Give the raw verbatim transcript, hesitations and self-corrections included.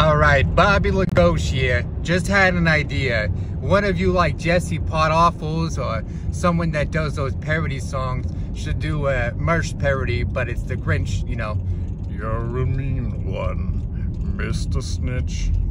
Alright, Bobby Lagoche here. Just had an idea. One of you like Jesse Potawaffles or someone that does those parody songs should do a merch parody, but it's the Grinch, you know. You're a mean one, Mister Snitch.